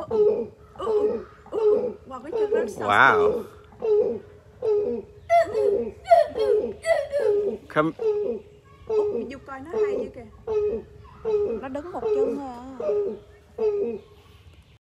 Wow, cái chân rất sạch. Wow. Come. Út, Du coi nó hay chưa kìa. Nó đứng một chân thôi à.